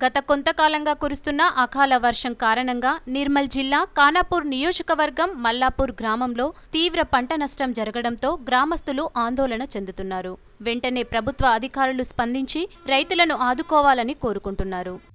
గత కొంతకాలంగా కురుస్తున్న అకాల వర్షం కారణంగా నిర్మల్ జిల్లా ఖానాపూర్ నియోజకవర్గం మల్లాపూర్ గ్రామంలో తీవ్ర పంట నష్టం జరగడంతో గ్రామస్తులు ఆందోళన చెందుతున్నారు. వెంటనే ప్రభుత్వ అధికారులు స్పందించి రైతులను ఆదుకోవాలని కోరుకుంటున్నారు.